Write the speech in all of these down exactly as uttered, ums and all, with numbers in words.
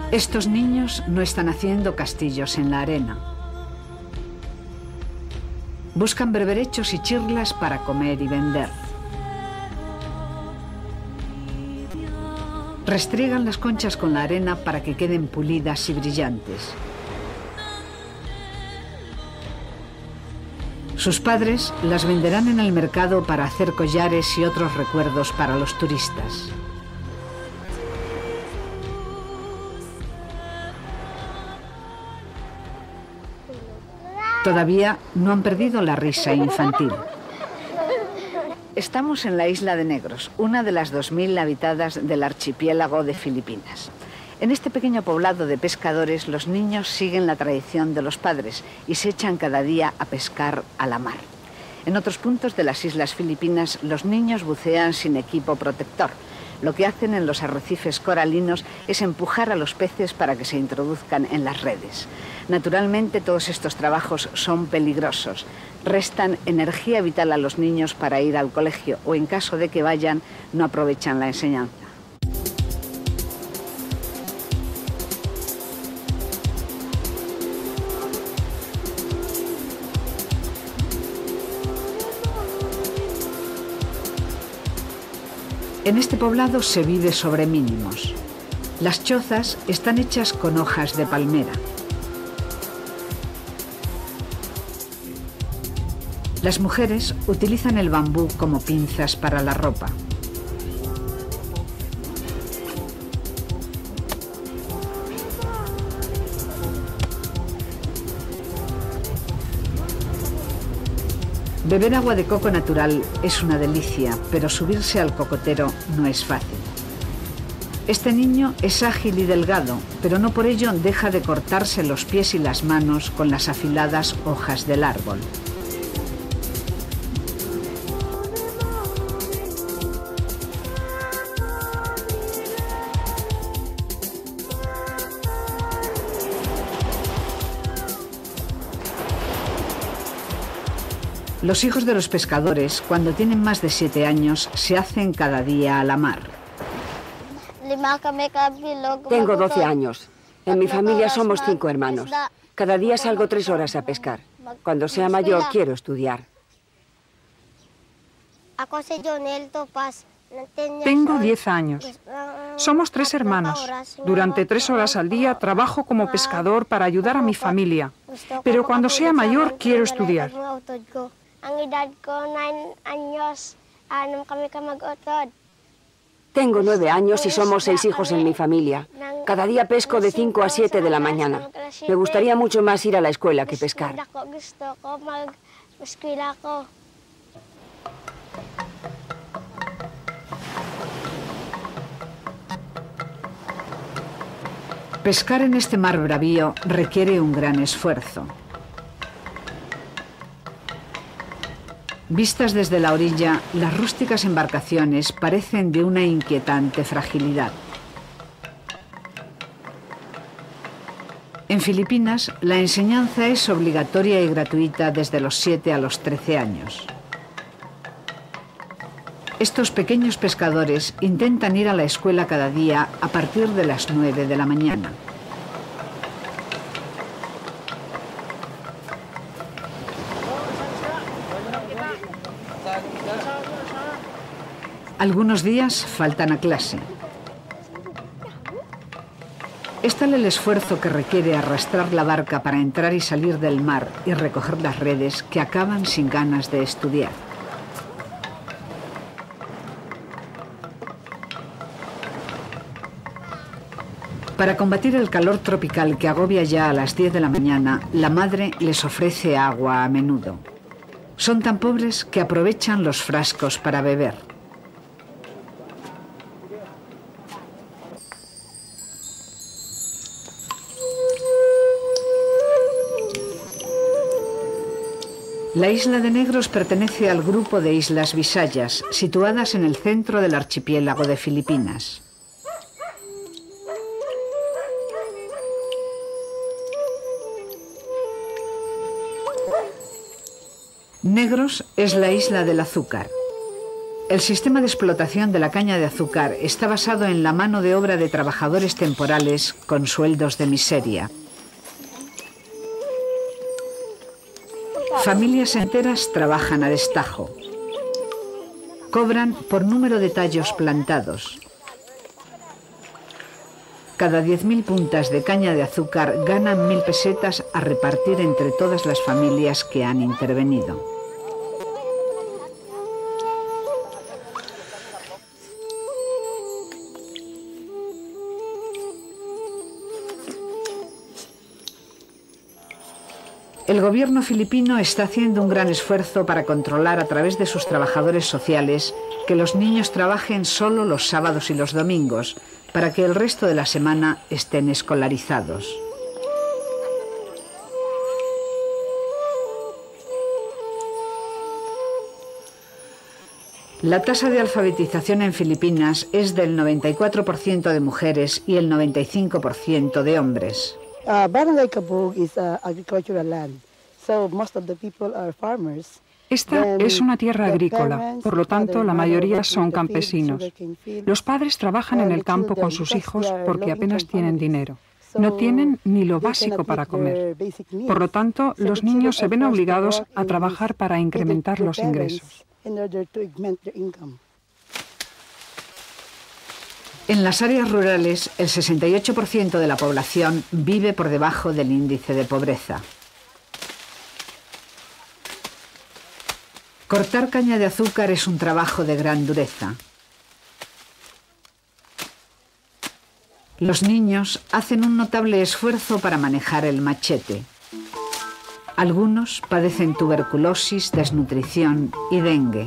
Estos niños no están haciendo castillos en la arena. Buscan berberechos y chirlas para comer y vender. Restriegan las conchas con la arena para que queden pulidas y brillantes. Sus padres las venderán en el mercado para hacer collares y otros recuerdos para los turistas. Todavía no han perdido la risa infantil. Estamos en la isla de Negros, una de las dos mil habitadas del archipiélago de Filipinas. En este pequeño poblado de pescadores, los niños siguen la tradición de los padres y se echan cada día a pescar a la mar. En otros puntos de las islas filipinas, los niños bucean sin equipo protector. Lo que hacen en los arrecifes coralinos es empujar a los peces para que se introduzcan en las redes. Naturalmente, todos estos trabajos son peligrosos. Restan energía vital a los niños para ir al colegio o, en caso de que vayan, no aprovechan la enseñanza. En este poblado se vive sobre mínimos. Las chozas están hechas con hojas de palmera. Las mujeres utilizan el bambú como pinzas para la ropa. Beber agua de coco natural es una delicia, pero subirse al cocotero no es fácil. Este niño es ágil y delgado, pero no por ello deja de cortarse los pies y las manos con las afiladas hojas del árbol. Los hijos de los pescadores, cuando tienen más de siete años, se hacen cada día a la mar. Tengo doce años. En mi familia somos cinco hermanos. Cada día salgo tres horas a pescar. Cuando sea mayor, quiero estudiar. Tengo diez años. Somos tres hermanos. Durante tres horas al día trabajo como pescador para ayudar a mi familia. Pero cuando sea mayor, quiero estudiar. Tengo nueve años y somos seis hijos en mi familia. Cada día pesco de cinco a siete de la mañana. Me gustaría mucho más ir a la escuela que pescar. Pescar en este mar bravío requiere un gran esfuerzo. Vistas desde la orilla, las rústicas embarcaciones parecen de una inquietante fragilidad. En Filipinas, la enseñanza es obligatoria y gratuita desde los siete a los trece años. Estos pequeños pescadores intentan ir a la escuela cada día a partir de las nueve de la mañana. Algunos días faltan a clase. Es tal el esfuerzo que requiere arrastrar la barca para entrar y salir del mar y recoger las redes que acaban sin ganas de estudiar. Para combatir el calor tropical que agobia ya a las diez de la mañana, la madre les ofrece agua a menudo. Son tan pobres que aprovechan los frascos para beber. La isla de Negros pertenece al grupo de Islas Visayas, situadas en el centro del archipiélago de Filipinas. Negros es la isla del azúcar. El sistema de explotación de la caña de azúcar está basado en la mano de obra de trabajadores temporales con sueldos de miseria. Familias enteras trabajan a destajo. Cobran por número de tallos plantados. Cada diez mil puntas de caña de azúcar ganan mil pesetas a repartir entre todas las familias que han intervenido. El gobierno filipino está haciendo un gran esfuerzo para controlar a través de sus trabajadores sociales que los niños trabajen solo los sábados y los domingos, para que el resto de la semana estén escolarizados. La tasa de alfabetización en Filipinas es del noventa y cuatro por ciento de mujeres y el noventa y cinco por ciento de hombres. Uh, Barangay Cabug is a agricultural land, so most of the people are farmers. Esta es una tierra agrícola, por lo tanto la mayoría son campesinos. Los padres trabajan en el campo con sus hijos porque apenas tienen dinero. No tienen ni lo básico para comer. Por lo tanto, los niños se ven obligados a trabajar para incrementar los ingresos. En las áreas rurales, el sesenta y ocho por ciento de la población vive por debajo del índice de pobreza. Cortar caña de azúcar es un trabajo de gran dureza. Los niños hacen un notable esfuerzo para manejar el machete. Algunos padecen tuberculosis, desnutrición y dengue.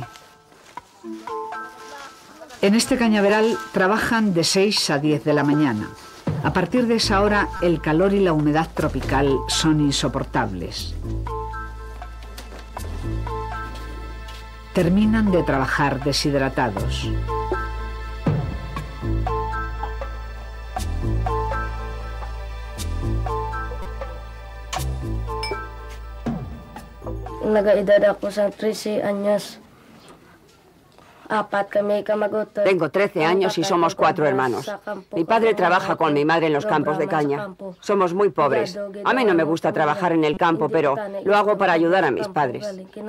En este cañaveral trabajan de seis a diez de la mañana. A partir de esa hora, el calor y la humedad tropical son insoportables. Terminan de trabajar deshidratados. Nag-edad ako sa trece años. Tengo trece años y somos cuatro hermanos. Mi padre trabaja con mi madre en los campos de caña. Somos muy pobres. A mí no me gusta trabajar en el campo, pero lo hago para ayudar a mis padres.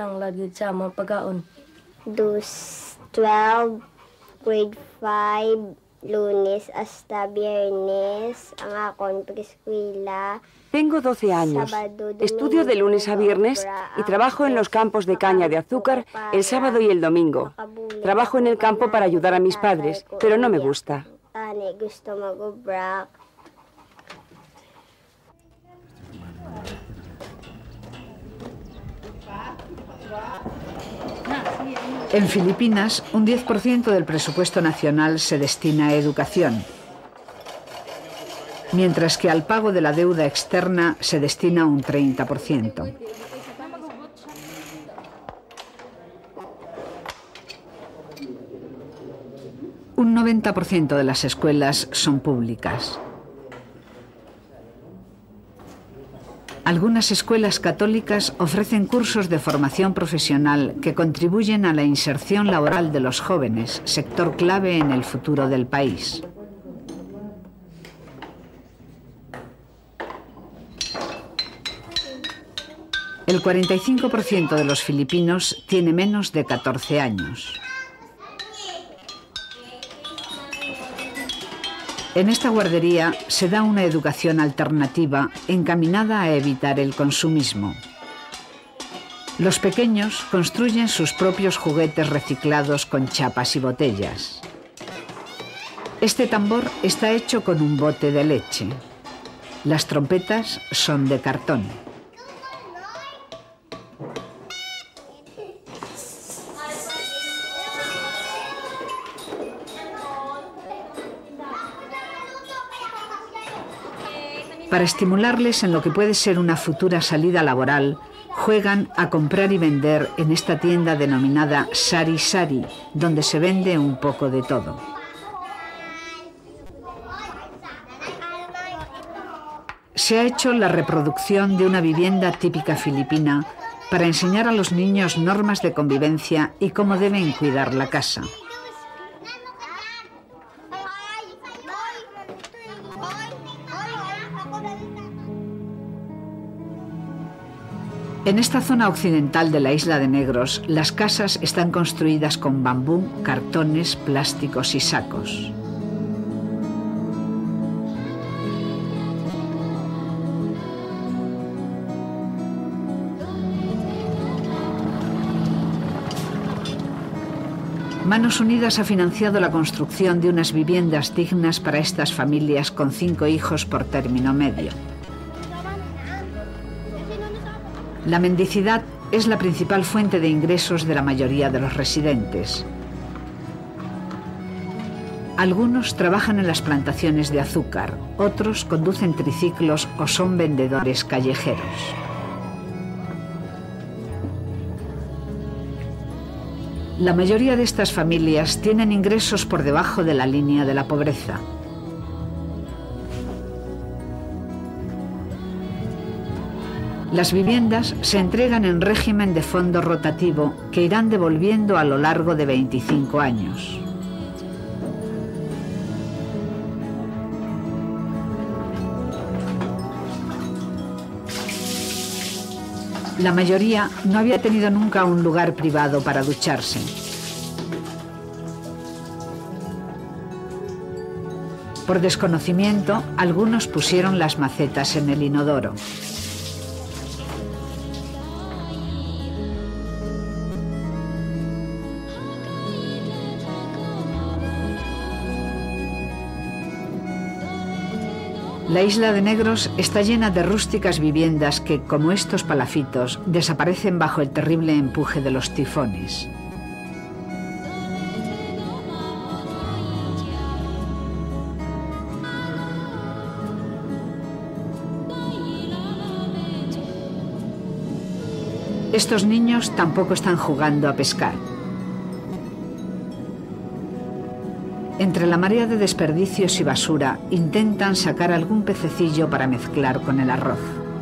Dus twelve, grade five, lunes hasta viernes, ang akong preskwela. Tengo doce años. Estudio de lunes a viernes y trabajo en los campos de caña de azúcar el sábado y el domingo. Trabajo en el campo para ayudar a mis padres, pero no me gusta. En Filipinas, un diez por ciento del presupuesto nacional se destina a educación, mientras que al pago de la deuda externa se destina un treinta por ciento. Un noventa por ciento de las escuelas son públicas. Algunas escuelas católicas ofrecen cursos de formación profesional que contribuyen a la inserción laboral de los jóvenes, sector clave en el futuro del país. El cuarenta y cinco por ciento de los filipinos tiene menos de catorce años. En esta guardería se da una educación alternativa encaminada a evitar el consumismo. Los pequeños construyen sus propios juguetes reciclados con chapas y botellas. Este tambor está hecho con un bote de leche. Las trompetas son de cartón. Para estimularles en lo que puede ser una futura salida laboral, juegan a comprar y vender en esta tienda denominada Sari Sari, donde se vende un poco de todo. Se ha hecho la reproducción de una vivienda típica filipina para enseñar a los niños normas de convivencia y cómo deben cuidar la casa. En esta zona occidental de la Isla de Negros, las casas están construidas con bambú, cartones, plásticos y sacos. Manos Unidas ha financiado la construcción de unas viviendas dignas para estas familias con cinco hijos por término medio. La mendicidad es la principal fuente de ingresos de la mayoría de los residentes. Algunos trabajan en las plantaciones de azúcar, otros conducen triciclos o son vendedores callejeros. La mayoría de estas familias tienen ingresos por debajo de la línea de la pobreza. Las viviendas se entregan en régimen de fondo rotativo que irán devolviendo a lo largo de veinticinco años. La mayoría no había tenido nunca un lugar privado para ducharse. Por desconocimiento, algunos pusieron las macetas en el inodoro. La Isla de Negros está llena de rústicas viviendas que, como estos palafitos, desaparecen bajo el terrible empuje de los tifones. Estos niños tampoco están jugando a pescar. Entre la marea de desperdicios y basura, intentan sacar algún pececillo para mezclar con el arroz.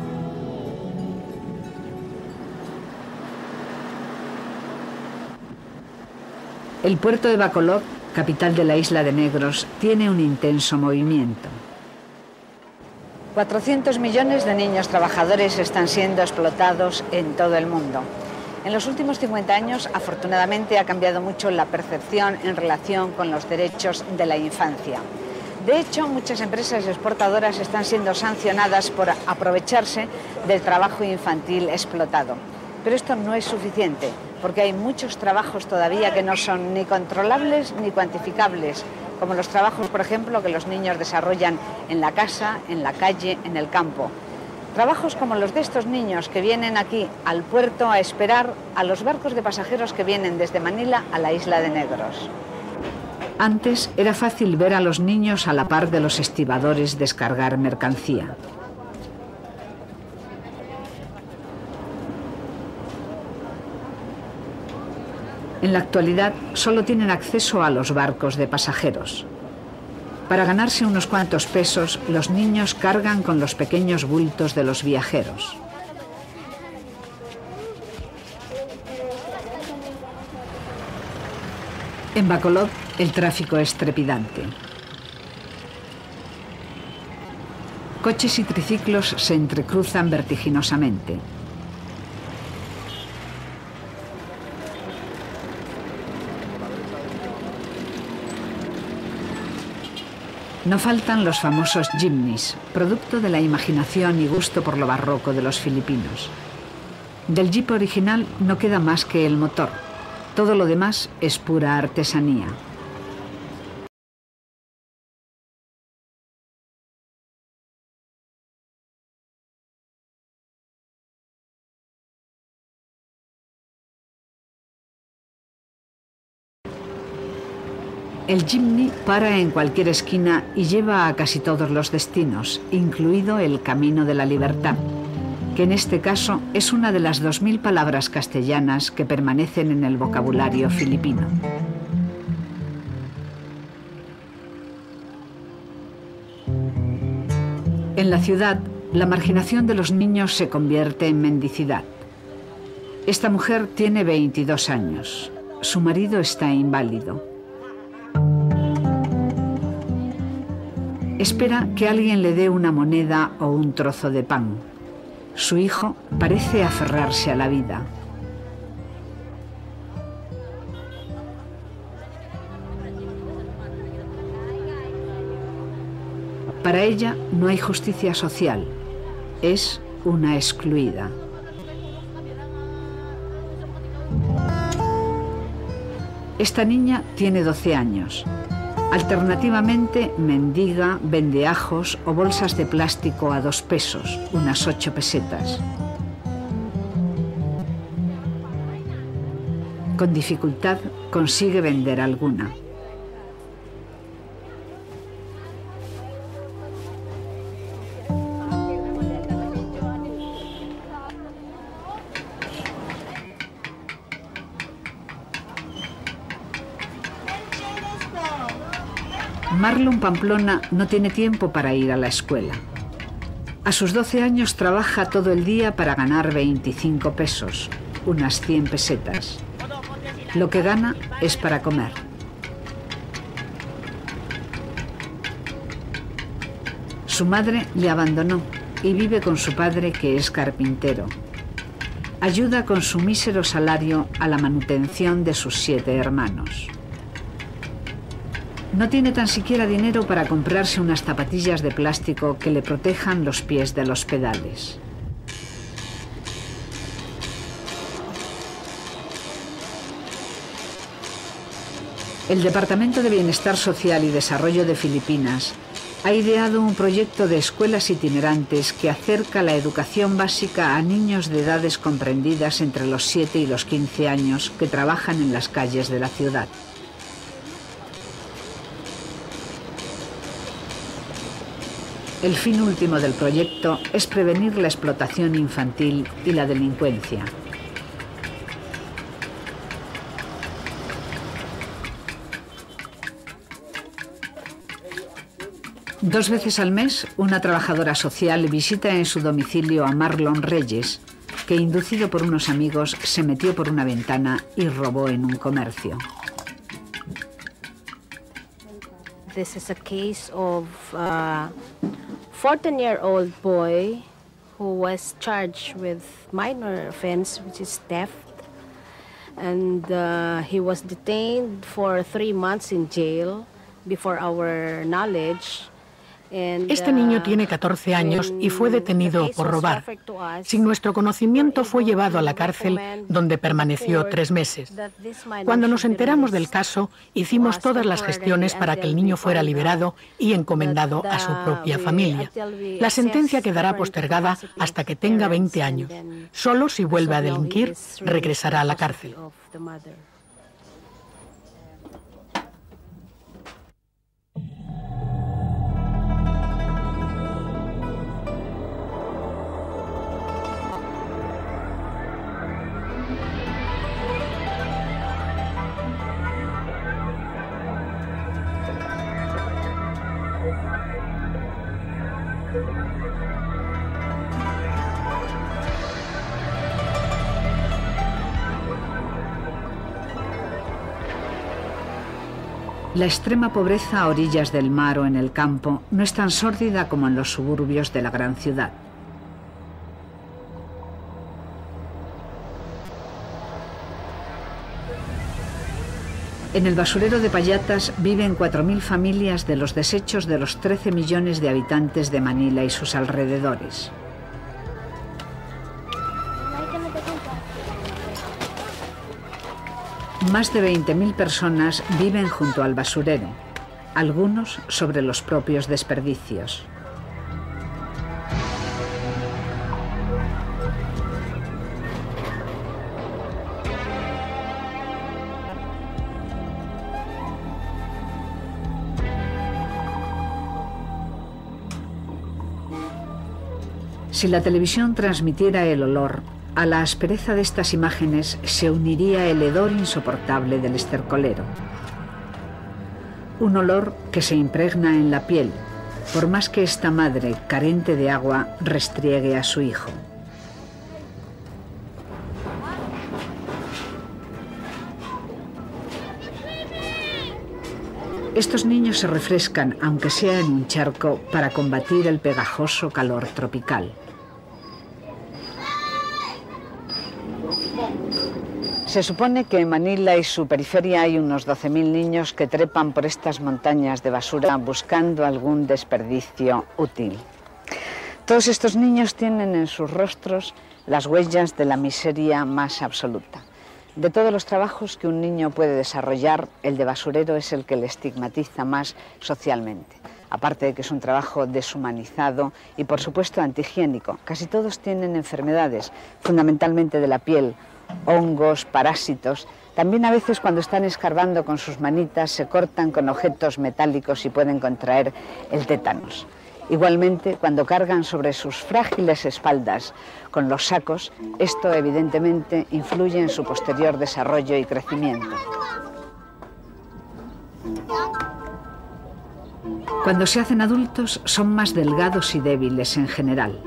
El puerto de Bacolod, capital de la Isla de Negros, tiene un intenso movimiento. cuatrocientos millones de niños trabajadores están siendo explotados en todo el mundo. En los últimos cincuenta años, afortunadamente, ha cambiado mucho la percepción en relación con los derechos de la infancia. De hecho, muchas empresas exportadoras están siendo sancionadas por aprovecharse del trabajo infantil explotado. Pero esto no es suficiente, porque hay muchos trabajos todavía que no son ni controlables ni cuantificables, como los trabajos, por ejemplo, que los niños desarrollan en la casa, en la calle, en el campo. Trabajos como los de estos niños que vienen aquí al puerto a esperar a los barcos de pasajeros que vienen desde Manila a la Isla de Negros. Antes era fácil ver a los niños a la par de los estibadores descargar mercancía. En la actualidad solo tienen acceso a los barcos de pasajeros. Para ganarse unos cuantos pesos, los niños cargan con los pequeños bultos de los viajeros. En Bacolod, el tráfico es trepidante. Coches y triciclos se entrecruzan vertiginosamente. No faltan los famosos jeepneys, producto de la imaginación y gusto por lo barroco de los filipinos. Del jeep original no queda más que el motor. Todo lo demás es pura artesanía. El jeepney para en cualquier esquina y lleva a casi todos los destinos, incluido el Camino de la Libertad, que en este caso es una de las dos mil palabras castellanas que permanecen en el vocabulario filipino. En la ciudad, la marginación de los niños se convierte en mendicidad. Esta mujer tiene veintidós años. Su marido está inválido. Espera que alguien le dé una moneda o un trozo de pan. Su hijo parece aferrarse a la vida. Para ella no hay justicia social. Es una excluida. Esta niña tiene doce años. Alternativamente mendiga, vende ajos o bolsas de plástico a dos pesos, unas ocho pesetas. Con dificultad consigue vender alguna. Marlon Pamplona no tiene tiempo para ir a la escuela. A sus doce años trabaja todo el día para ganar veinticinco pesos, unas cien pesetas. Lo que gana es para comer. Su madre le abandonó y vive con su padre, que es carpintero. Ayuda con su mísero salario a la manutención de sus siete hermanos. No tiene tan siquiera dinero para comprarse unas zapatillas de plástico que le protejan los pies de los pedales. El Departamento de Bienestar Social y Desarrollo de Filipinas ha ideado un proyecto de escuelas itinerantes que acerca la educación básica a niños de edades comprendidas entre los siete y los quince años que trabajan en las calles de la ciudad. El fin último del proyecto es prevenir la explotación infantil y la delincuencia. Dos veces al mes, una trabajadora social visita en su domicilio a Marlon Reyes, que inducido por unos amigos se metió por una ventana y robó en un comercio. This is a case of a fourteen-year-old boy who was charged with minor offense, which is theft, and uh, he was detained for three months in jail before our knowledge. Este niño tiene catorce años y fue detenido por robar. Sin nuestro conocimiento fue llevado a la cárcel, donde permaneció tres meses. Cuando nos enteramos del caso, hicimos todas las gestiones para que el niño fuera liberado y encomendado a su propia familia. La sentencia quedará postergada hasta que tenga veinte años. Solo si vuelve a delinquir, regresará a la cárcel. La extrema pobreza a orillas del mar o en el campo no es tan sórdida como en los suburbios de la gran ciudad. En el basurero de Payatas viven cuatro mil familias de los desechos de los trece millones de habitantes de Manila y sus alrededores. Más de veinte mil personas viven junto al basurero, algunos sobre los propios desperdicios. Si la televisión transmitiera el olor, a la aspereza de estas imágenes se uniría el hedor insoportable del estercolero. Un olor que se impregna en la piel, por más que esta madre, carente de agua, restriegue a su hijo. Estos niños se refrescan, aunque sea en un charco, para combatir el pegajoso calor tropical. Se supone que en Manila y su periferia hay unos doce mil niños que trepan por estas montañas de basura buscando algún desperdicio útil. Todos estos niños tienen en sus rostros las huellas de la miseria más absoluta. De todos los trabajos que un niño puede desarrollar, el de basurero es el que le estigmatiza más socialmente. Aparte de que es un trabajo deshumanizado y, por supuesto, antihigiénico. Casi todos tienen enfermedades, fundamentalmente de la piel, hongos, parásitos. También a veces cuando están escarbando con sus manitas se cortan con objetos metálicos y pueden contraer el tétanos. Igualmente, cuando cargan sobre sus frágiles espaldas con los sacos, esto evidentemente influye en su posterior desarrollo y crecimiento. Cuando se hacen adultos, son más delgados y débiles en general.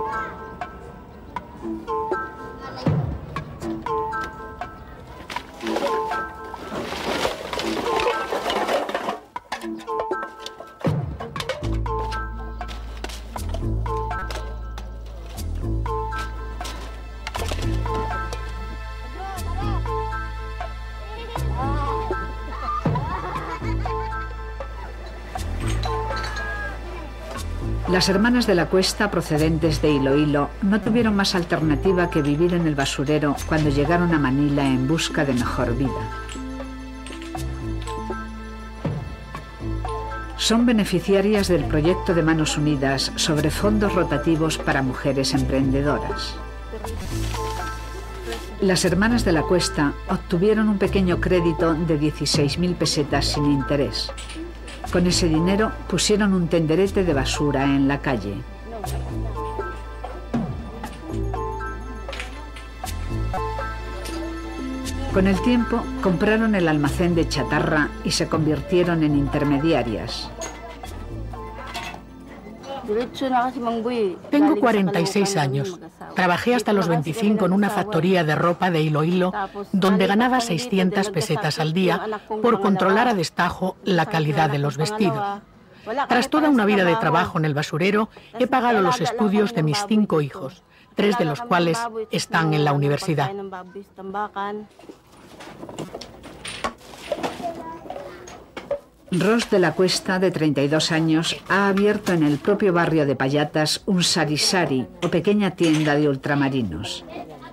Las hermanas de la Cuesta, procedentes de Iloílo, no tuvieron más alternativa que vivir en el basurero cuando llegaron a Manila en busca de mejor vida. Son beneficiarias del proyecto de Manos Unidas sobre fondos rotativos para mujeres emprendedoras. Las hermanas de la Cuesta obtuvieron un pequeño crédito de dieciséis mil pesetas sin interés. Con ese dinero pusieron un tenderete de basura en la calle. Con el tiempo compraron el almacén de chatarra y se convirtieron en intermediarias. Tengo cuarenta y seis años. Trabajé hasta los veinticinco en una factoría de ropa de Iloílo, donde ganaba seiscientas pesetas al día por controlar a destajo la calidad de los vestidos. Tras toda una vida de trabajo en el basurero, he pagado los estudios de mis cinco hijos, tres de los cuales están en la universidad. Ros de la Cuesta, de treinta y dos años, ha abierto en el propio barrio de Payatas un sarisari, o pequeña tienda de ultramarinos.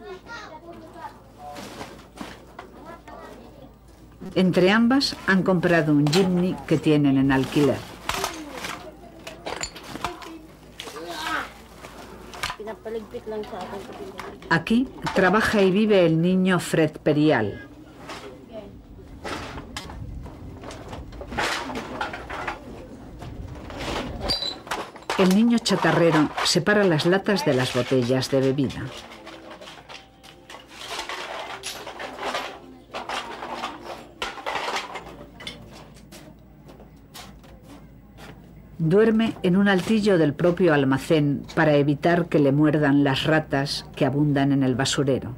Entre ambas han comprado un jeepney que tienen en alquiler. Aquí trabaja y vive el niño Fred Perial. El niño chatarrero separa las latas de las botellas de bebida. Duerme en un altillo del propio almacén para evitar que le muerdan las ratas que abundan en el basurero.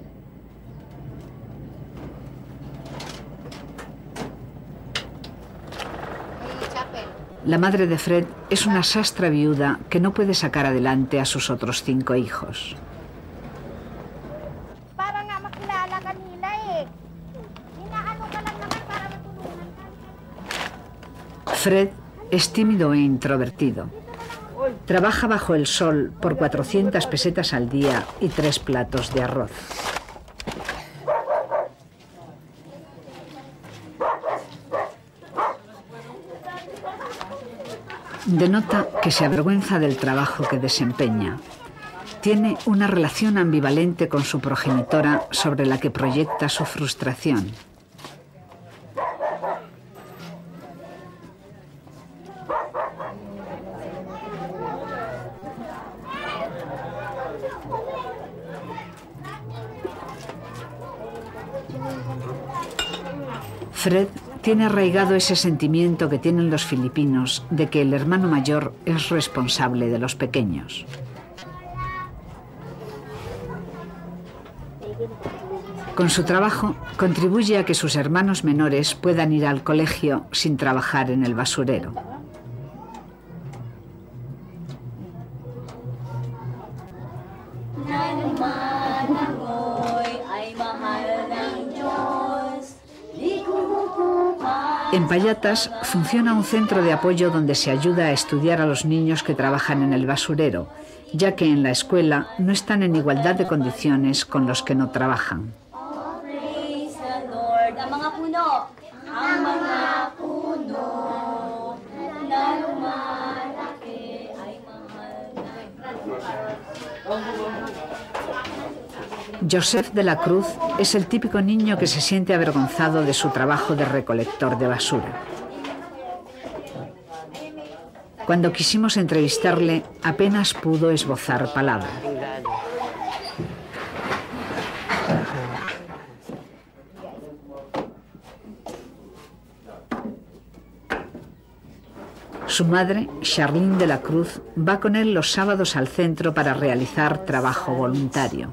La madre de Fred es una sastra viuda que no puede sacar adelante a sus otros cinco hijos. Fred es tímido e introvertido. Trabaja bajo el sol por cuatrocientas pesetas al día y tres platos de arroz. Denota que se avergüenza del trabajo que desempeña. Tiene una relación ambivalente con su progenitora sobre la que proyecta su frustración. Fred tiene arraigado ese sentimiento que tienen los filipinos de que el hermano mayor es responsable de los pequeños. Con su trabajo, contribuye a que sus hermanos menores puedan ir al colegio sin trabajar en el basurero. En Payatas funciona un centro de apoyo donde se ayuda a estudiar a los niños que trabajan en el basurero, ya que en la escuela no están en igualdad de condiciones con los que no trabajan. Joseph de la Cruz es el típico niño que se siente avergonzado de su trabajo de recolector de basura. Cuando quisimos entrevistarle, apenas pudo esbozar palabra. Su madre, Charlene de la Cruz, va con él los sábados al centro para realizar trabajo voluntario.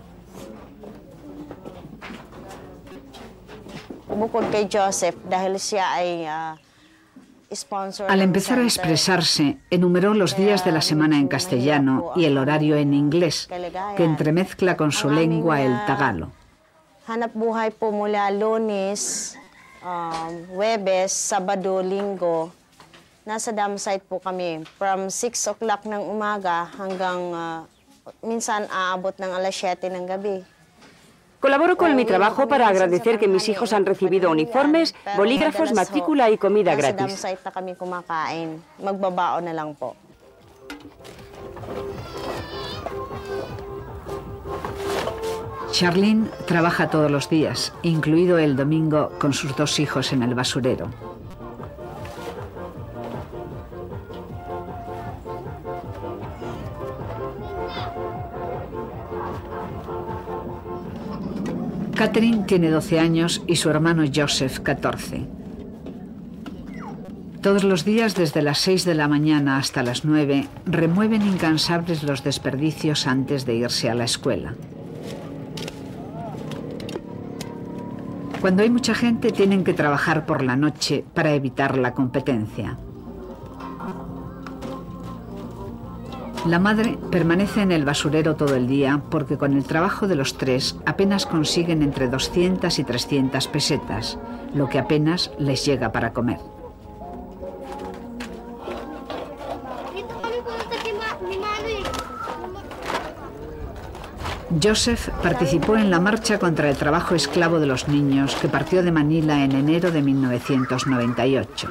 Al empezar a expresarse, enumeró los días de la semana en castellano y el horario en inglés, que entremezcla con su lengua el tagalo. Hanap buhay po mula Lunes, Huwebes, Sabado, Linggo. Nasa dam site po kami from six o'clock ng umaga hanggang uh, minsan aabot ng alas siete ng gabi. Colaboro con mi trabajo para agradecer que mis hijos han recibido uniformes, bolígrafos, matrícula y comida gratis. Nasa dam site na kami kumakain. Magbabaon na lang po. Charlene trabaja todos los días, incluido el domingo, con sus dos hijos en el basurero. Catherine tiene doce años y su hermano Joseph catorce. Todos los días, desde las seis de la mañana hasta las nueve, remueven incansables los desperdicios antes de irse a la escuela. Cuando hay mucha gente, tienen que trabajar por la noche para evitar la competencia. La madre permanece en el basurero todo el día porque con el trabajo de los tres apenas consiguen entre doscientas y trescientas pesetas, lo que apenas les llega para comer. Joseph participó en la marcha contra el trabajo esclavo de los niños que partió de Manila en enero de mil novecientos noventa y ocho.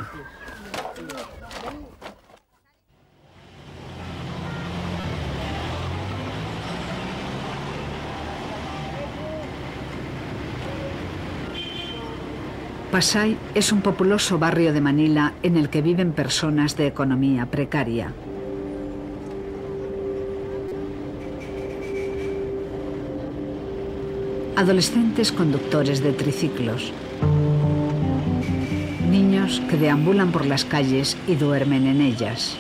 Pasay es un populoso barrio de Manila en el que viven personas de economía precaria. Adolescentes conductores de triciclos. Niños que deambulan por las calles y duermen en ellas.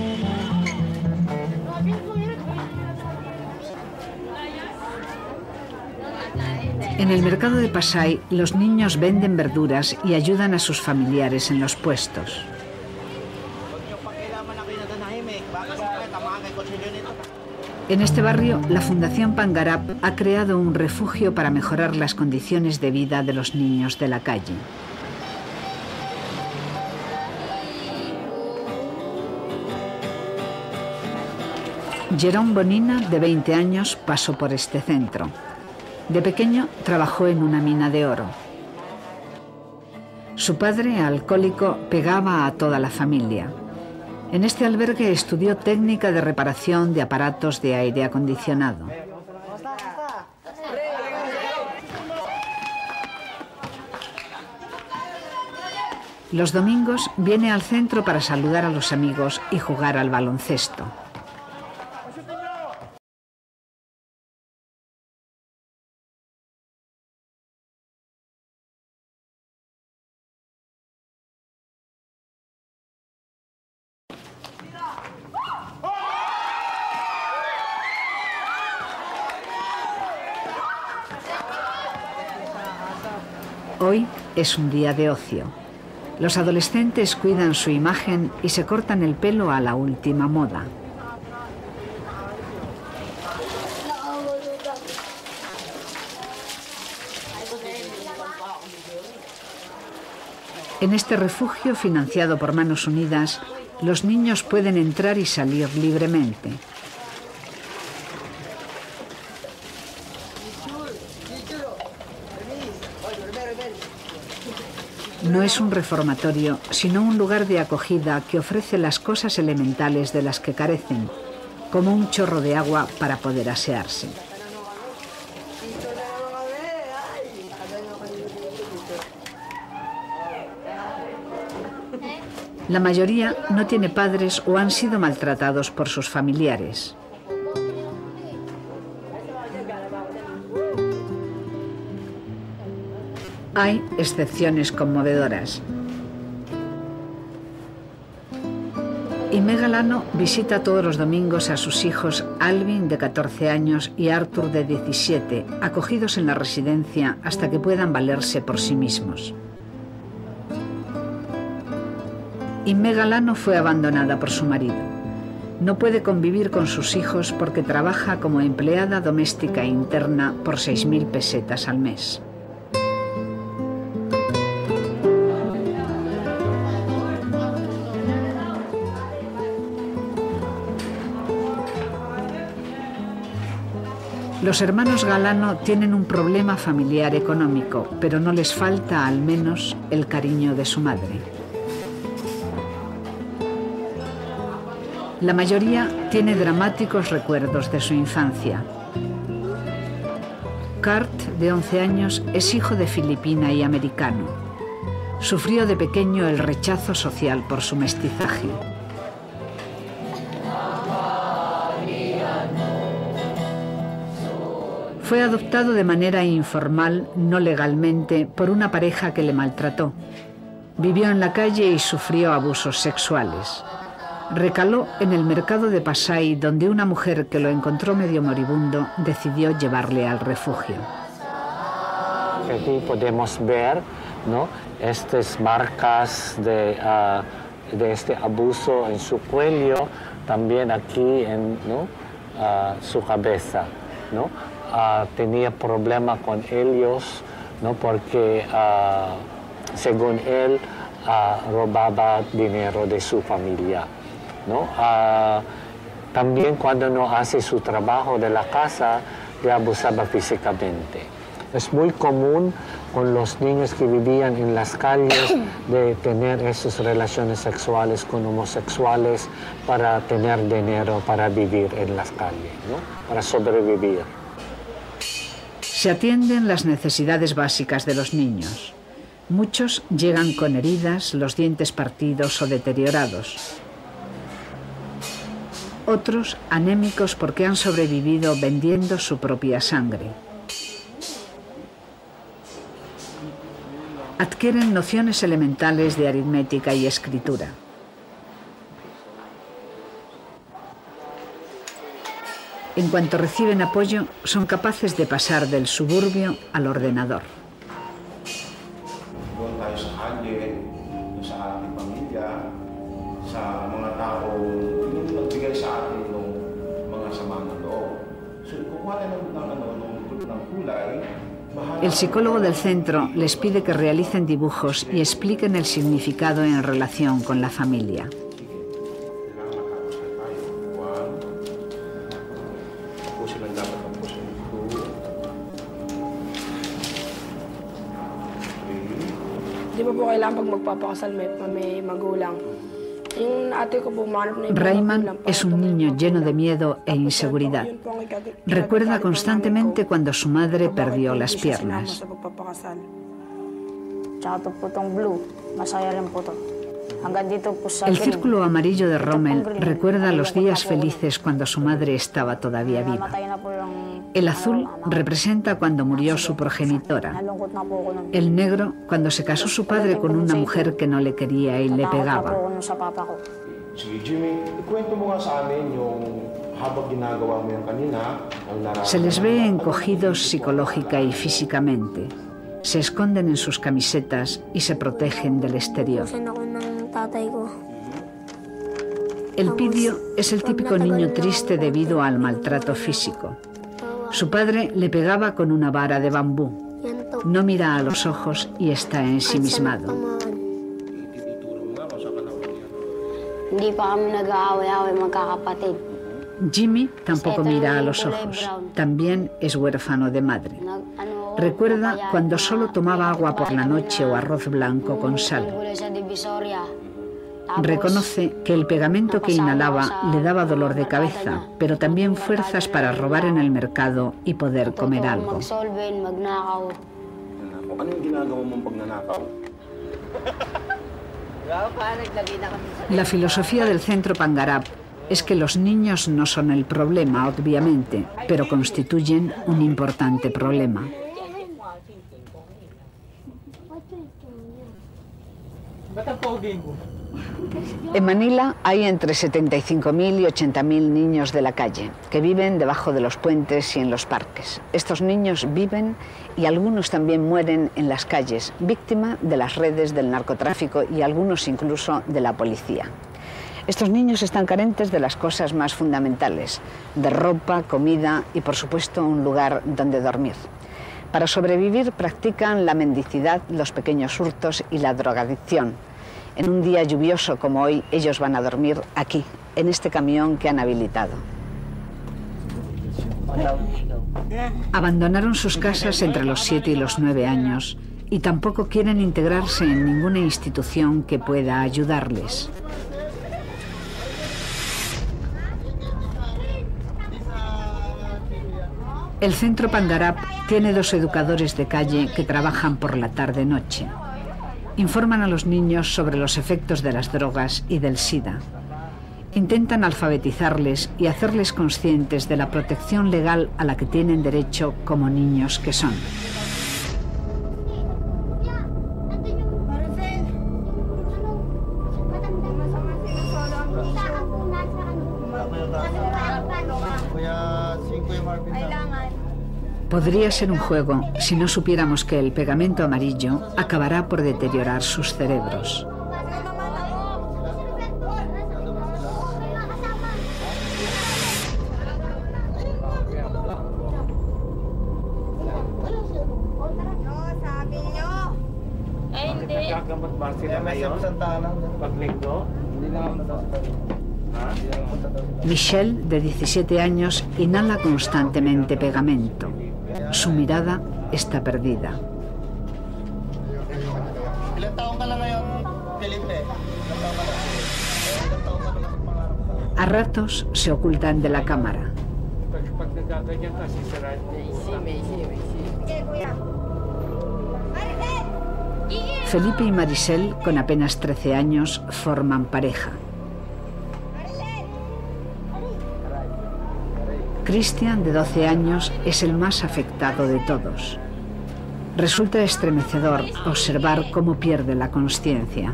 En el mercado de Pasay, los niños venden verduras y ayudan a sus familiares en los puestos. En este barrio, la Fundación Pangarap ha creado un refugio para mejorar las condiciones de vida de los niños de la calle. Jerome Bonina, de veinte años, pasó por este centro. De pequeño trabajó en una mina de oro. Su padre, alcohólico, pegaba a toda la familia. En este albergue estudió técnica de reparación de aparatos de aire acondicionado. Los domingos viene al centro para saludar a los amigos y jugar al baloncesto. Hoy es un día de ocio. Los adolescentes cuidan su imagen y se cortan el pelo a la última moda. En este refugio financiado por Manos Unidas, los niños pueden entrar y salir libremente. No es un reformatorio, sino un lugar de acogida que ofrece las cosas elementales de las que carecen, como un chorro de agua para poder asearse. La mayoría no tiene padres o han sido maltratados por sus familiares. Hay excepciones conmovedoras. Imé Galano visita todos los domingos a sus hijos Alvin, de catorce años, y Arthur, de diecisiete, acogidos en la residencia hasta que puedan valerse por sí mismos. Imé Galano fue abandonada por su marido. No puede convivir con sus hijos porque trabaja como empleada doméstica interna por seis mil pesetas al mes. Los hermanos Galano tienen un problema familiar económico, pero no les falta al menos el cariño de su madre. La mayoría tiene dramáticos recuerdos de su infancia. Kurt, de once años, es hijo de filipina y americano. Sufrió de pequeño el rechazo social por su mestizaje. Fue adoptado de manera informal, no legalmente, por una pareja que le maltrató. Vivió en la calle y sufrió abusos sexuales. Recaló en el mercado de Pasay, donde una mujer que lo encontró medio moribundo decidió llevarle al refugio. Aquí podemos ver, ¿no?, estas marcas de, uh, de este abuso en su cuello, también aquí en, ¿no?, uh, su cabeza, ¿no? Uh, tenía problema con ellos, ¿no?, porque uh, según él uh, robaba dinero de su familia, ¿no? Uh, también cuando no hace su trabajo de la casa, le abusaba físicamente. Es muy común con los niños que vivían en las calles de tener esas relaciones sexuales con homosexuales para tener dinero para vivir en las calles, ¿no?, para sobrevivir. Se atienden las necesidades básicas de los niños. Muchos llegan con heridas, los dientes partidos o deteriorados. Otros anémicos porque han sobrevivido vendiendo su propia sangre. Adquieren nociones elementales de aritmética y escritura. En cuanto reciben apoyo, son capaces de pasar del suburbio al ordenador. El psicólogo del centro les pide que realicen dibujos y expliquen el significado en relación con la familia. Rayman es un niño lleno de miedo e inseguridad. Recuerda constantemente cuando su madre perdió las piernas. El círculo amarillo de Rommel recuerda los días felices cuando su madre estaba todavía viva. El azul representa cuando murió su progenitora. El negro cuando se casó su padre con una mujer que no le quería y le pegaba. Se les ve encogidos psicológica y físicamente. se esconden en sus camisetas y se protegen del exterior. Elpidio es el típico niño triste debido al maltrato físico. Su padre le pegaba con una vara de bambú. No mira a los ojos y está ensimismado. Jimmy tampoco mira a los ojos. También es huérfano de madre. Recuerda cuando solo tomaba agua por la noche o arroz blanco con sal. Reconoce que el pegamento que inhalaba le daba dolor de cabeza, pero también fuerzas para robar en el mercado y poder comer algo. La filosofía del centro Pangarap es que los niños no son el problema, obviamente, pero constituyen un importante problema. En Manila hay entre setenta y cinco mil y ochenta mil niños de la calle que viven debajo de los puentes y en los parques. Estos niños viven y algunos también mueren en las calles, víctima de las redes del narcotráfico y algunos incluso de la policía. Estos niños están carentes de las cosas más fundamentales, de ropa, comida y por supuesto un lugar donde dormir. Para sobrevivir practican la mendicidad, los pequeños hurtos y la drogadicción. En un día lluvioso como hoy, ellos van a dormir aquí, en este camión que han habilitado. Abandonaron sus casas entre los siete y los nueve años y tampoco quieren integrarse en ninguna institución que pueda ayudarles. El centro Pangarap tiene dos educadores de calle que trabajan por la tarde-noche. Informan a los niños sobre los efectos de las drogas y del SIDA. Intentan alfabetizarles y hacerles conscientes de la protección legal a la que tienen derecho como niños que son. Podría ser un juego si no supiéramos que el pegamento amarillo acabará por deteriorar sus cerebros. Michelle, de diecisiete años, inhala constantemente pegamento. Su mirada está perdida. A ratos se ocultan de la cámara. Felipe y Maricel, con apenas trece años, forman pareja. Cristian, de doce años, es el más afectado de todos. Resulta estremecedor observar cómo pierde la consciencia.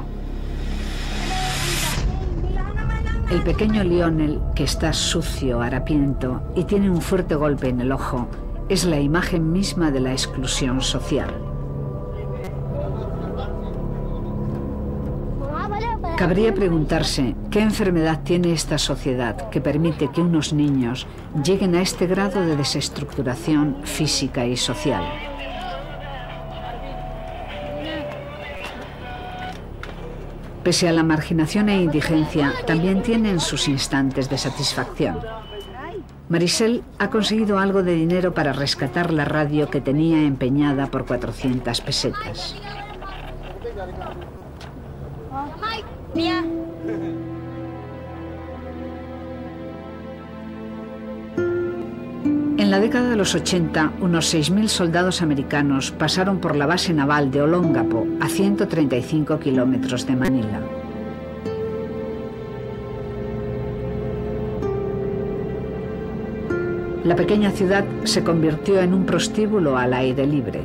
El pequeño Lionel, que está sucio, harapiento y tiene un fuerte golpe en el ojo, es la imagen misma de la exclusión social. Cabría preguntarse qué enfermedad tiene esta sociedad que permite que unos niños lleguen a este grado de desestructuración física y social. Pese a la marginación e indigencia, también tienen sus instantes de satisfacción. Maricel ha conseguido algo de dinero para rescatar la radio que tenía empeñada por cuatrocientas pesetas. En la década de los ochenta, unos seis mil soldados americanos pasaron por la base naval de Olongapo, a ciento treinta y cinco kilómetros de Manila. La pequeña ciudad se convirtió en un prostíbulo al aire libre.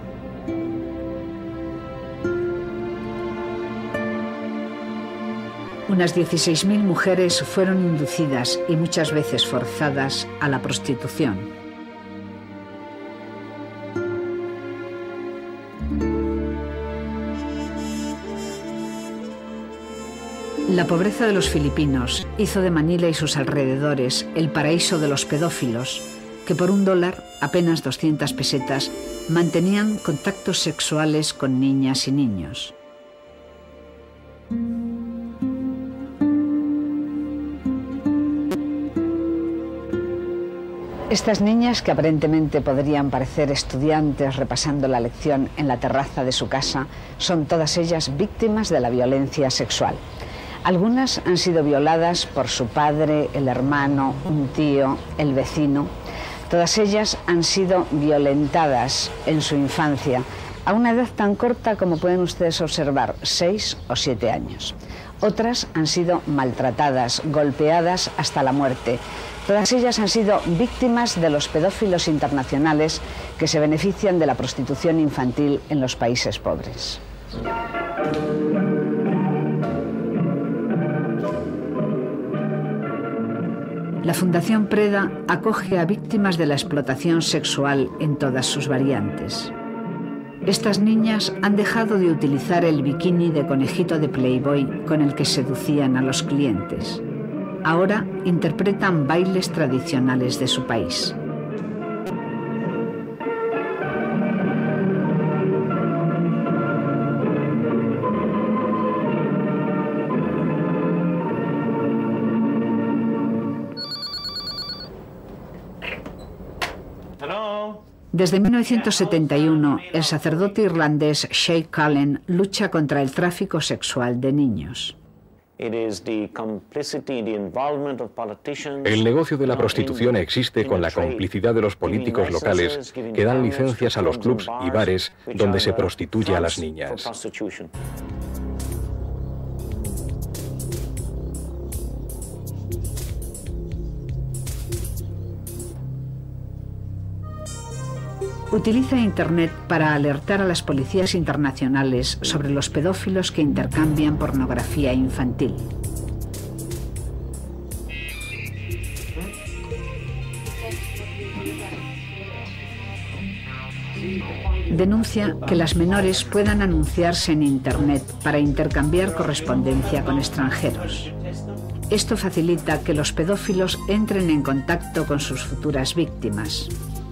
Unas dieciséis mil mujeres fueron inducidas y muchas veces forzadas a la prostitución. La pobreza de los filipinos hizo de Manila y sus alrededores el paraíso de los pedófilos, que por un dólar, apenas doscientas pesetas, mantenían contactos sexuales con niñas y niños. Estas niñas, que aparentemente podrían parecer estudiantes repasando la lección en la terraza de su casa, son todas ellas víctimas de la violencia sexual. Algunas han sido violadas por su padre, el hermano, un tío, el vecino. Todas ellas han sido violentadas en su infancia, a una edad tan corta como pueden ustedes observar, seis o siete años. Otras han sido maltratadas, golpeadas hasta la muerte. Todas ellas han sido víctimas de los pedófilos internacionales que se benefician de la prostitución infantil en los países pobres. La Fundación Preda acoge a víctimas de la explotación sexual en todas sus variantes. Estas niñas han dejado de utilizar el bikini de conejito de Playboy con el que seducían a los clientes. Ahora interpretan bailes tradicionales de su país. Desde mil novecientos setenta y uno, el sacerdote irlandés Sheikh Cullen lucha contra el tráfico sexual de niños. El negocio de la prostitución existe con la complicidad de los políticos locales que dan licencias a los clubs y bares donde se prostituye a las niñas. Utiliza Internet para alertar a las policías internacionales sobre los pedófilos que intercambian pornografía infantil. Denuncia que las menores puedan anunciarse en Internet para intercambiar correspondencia con extranjeros. Esto facilita que los pedófilos entren en contacto con sus futuras víctimas.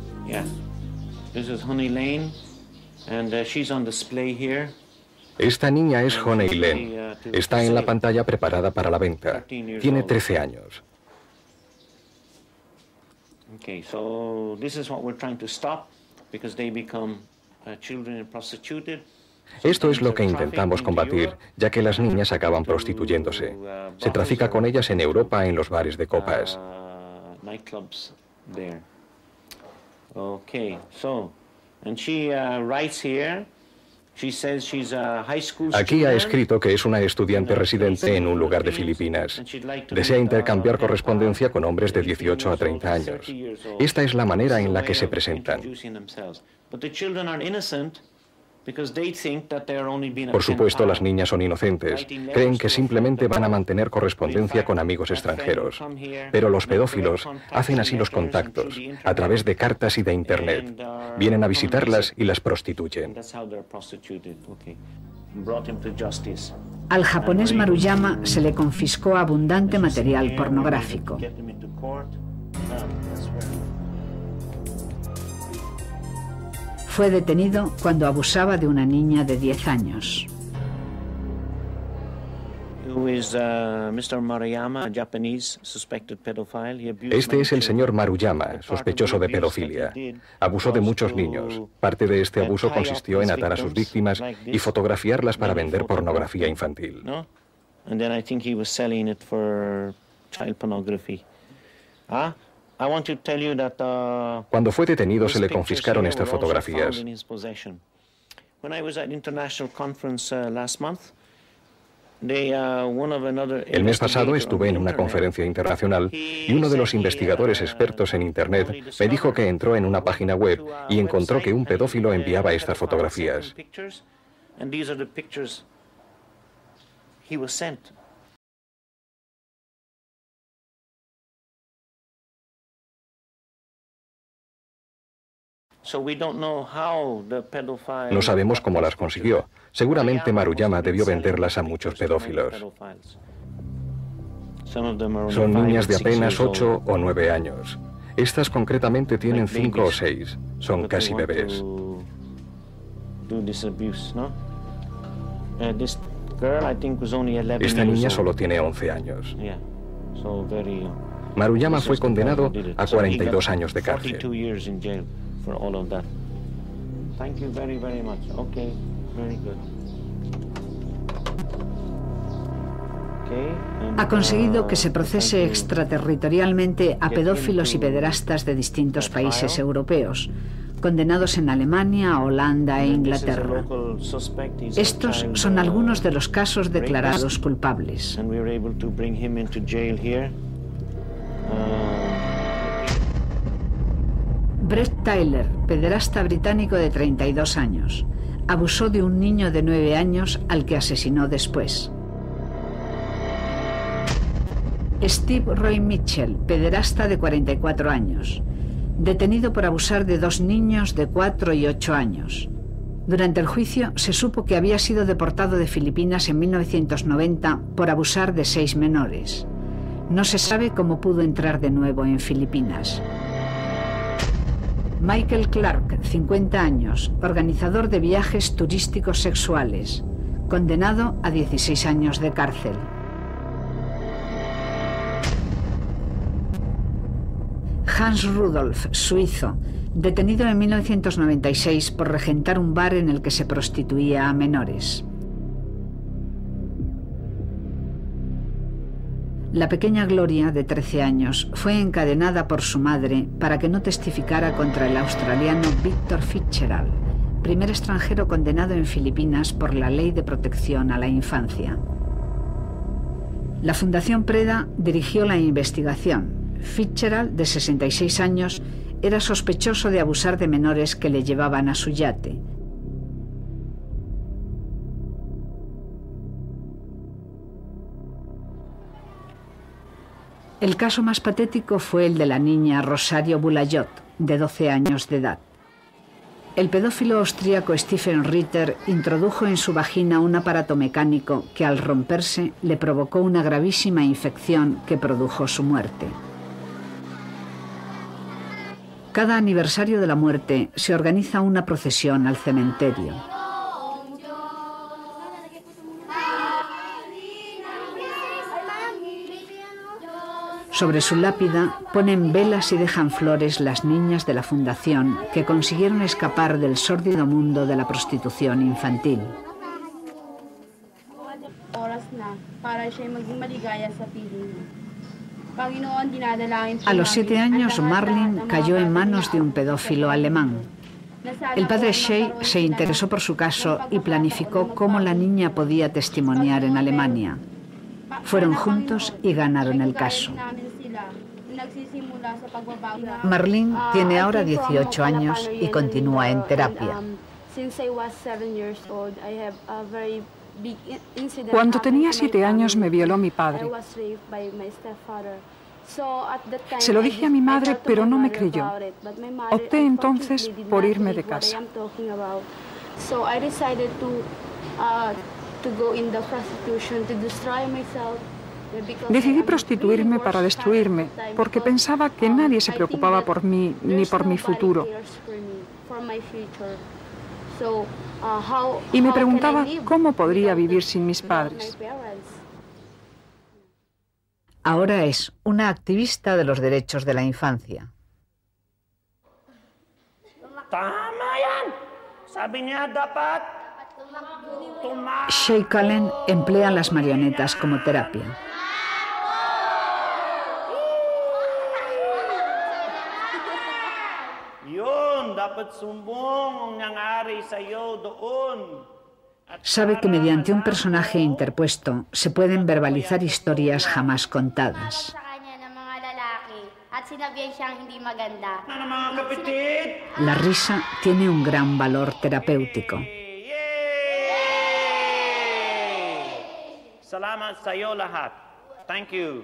Esta niña es Honey Lane. Está en la pantalla preparada para la venta. Tiene trece años. Esto es lo que intentamos combatir, ya que las niñas acaban prostituyéndose. Se trafica con ellas en Europa en los bares de copas. Okay, so, and she uh, writes here. She says she's a high school Aquí ha escrito que es una estudiante residente en un lugar de Filipinas. Desea intercambiar correspondencia con hombres de dieciocho a treinta años. Esta es la manera en la que se presentan. Por supuesto, las niñas son inocentes. Creen que simplemente van a mantener correspondencia con amigos extranjeros. Pero los pedófilos hacen así los contactos, a través de cartas y de Internet. Vienen a visitarlas y las prostituyen. Al japonés Maruyama se le confiscó abundante material pornográfico. Fue detenido cuando abusaba de una niña de diez años. Este es el señor Maruyama, sospechoso de pedofilia. Abusó de muchos niños. Parte de este abuso consistió en atar a sus víctimas y fotografiarlas para vender pornografía infantil. Cuando fue detenido se le confiscaron estas fotografías. El mes pasado estuve en una conferencia internacional y uno de los investigadores expertos en Internet me dijo que entró en una página web y encontró que un pedófilo enviaba estas fotografías. No sabemos cómo las consiguió. Seguramente Maruyama debió venderlas a muchos pedófilos. Son niñas de apenas ocho o nueve años. Estas concretamente tienen cinco o seis. Son casi bebés. Esta niña solo tiene once años. Maruyama fue condenado a cuarenta y dos años de cárcel. Ha conseguido que se procese extraterritorialmente a pedófilos y pederastas de distintos países europeos, condenados en Alemania, Holanda e Inglaterra. Estos son algunos de los casos declarados culpables. Brett Tyler, pederasta británico de treinta y dos años, abusó de un niño de nueve años al que asesinó después. Steve Roy Mitchell, pederasta de cuarenta y cuatro años, detenido por abusar de dos niños de cuatro y ocho años. Durante el juicio se supo que había sido deportado de Filipinas en mil novecientos noventa por abusar de seis menores. No se sabe cómo pudo entrar de nuevo en Filipinas. Michael Clark, cincuenta años, organizador de viajes turísticos sexuales, condenado a dieciséis años de cárcel. Hans Rudolf, suizo, detenido en mil novecientos noventa y seis por regentar un bar en el que se prostituía a menores. La pequeña Gloria, de trece años, fue encadenada por su madre para que no testificara contra el australiano Victor Fitzgerald, primer extranjero condenado en Filipinas por la Ley de Protección a la Infancia. La Fundación Preda dirigió la investigación. Fitzgerald, de sesenta y seis años, era sospechoso de abusar de menores que le llevaban a su yate. El caso más patético fue el de la niña Rosario Bulayot, de doce años de edad. El pedófilo austríaco Stephen Ritter introdujo en su vagina un aparato mecánico que al romperse le provocó una gravísima infección que produjo su muerte. Cada aniversario de la muerte se organiza una procesión al cementerio. Sobre su lápida ponen velas y dejan flores las niñas de la fundación que consiguieron escapar del sórdido mundo de la prostitución infantil. A los siete años, Marlene cayó en manos de un pedófilo alemán. El padre Shea se interesó por su caso y planificó cómo la niña podía testimoniar en Alemania. Fueron juntos y ganaron el caso. Marlene tiene ahora dieciocho años y continúa en terapia. Cuando tenía siete años me violó mi padre. Se lo dije a mi madre, pero no me creyó. Opté entonces por irme de casa. Decidí prostituirme para destruirme, porque pensaba que nadie se preocupaba por mí ni por mi futuro. Y me preguntaba cómo podría vivir sin mis padres. Ahora es una activista de los derechos de la infancia. Shea Cullen emplea las marionetas como terapia. Sabe que mediante un personaje interpuesto se pueden verbalizar historias jamás contadas. La risa tiene un gran valor terapéutico. Salamat sayo lahat. Thank you.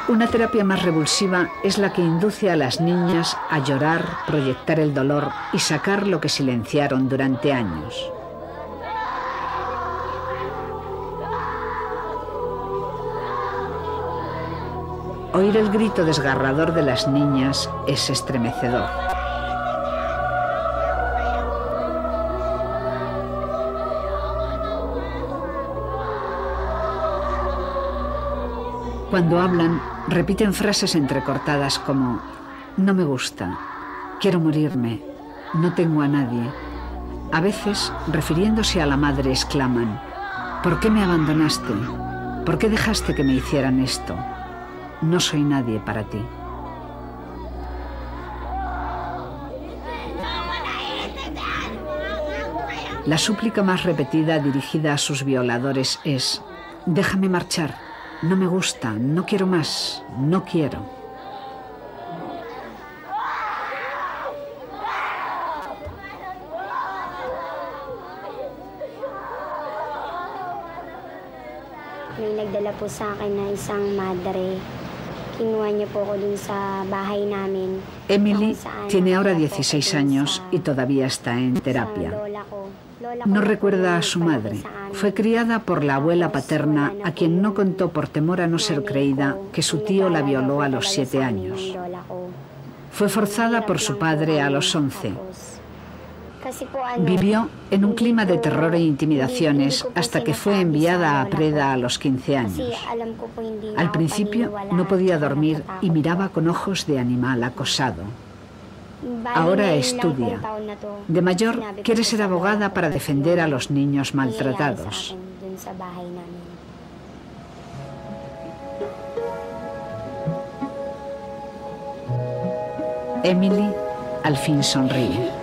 Una terapia más revulsiva es la que induce a las niñas a llorar, proyectar el dolor y sacar lo que silenciaron durante años. Oír el grito desgarrador de las niñas es estremecedor. Cuando hablan, repiten frases entrecortadas como «no me gusta», «quiero morirme», «no tengo a nadie». A veces, refiriéndose a la madre, exclaman «¿por qué me abandonaste? ¿Por qué dejaste que me hicieran esto? No soy nadie para ti». La súplica más repetida dirigida a sus violadores es «déjame marchar, no me gusta, no quiero más, no quiero». May nagdala po sa akin na isang madre. Kinuha niya po ako dun sa bahay namin. Emily tiene ahora dieciséis años y todavía está en terapia. No recuerda a su madre. Fue criada por la abuela paterna, a quien no contó por temor a no ser creída que su tío la violó a los siete años. Fue forzada por su padre a los once. Vivió en un clima de terror e intimidaciones hasta que fue enviada a Preda a los quince años. Al principio no podía dormir y miraba con ojos de animal acosado. Ahora estudia. De mayor quiere ser abogada para defender a los niños maltratados. Emily al fin sonríe.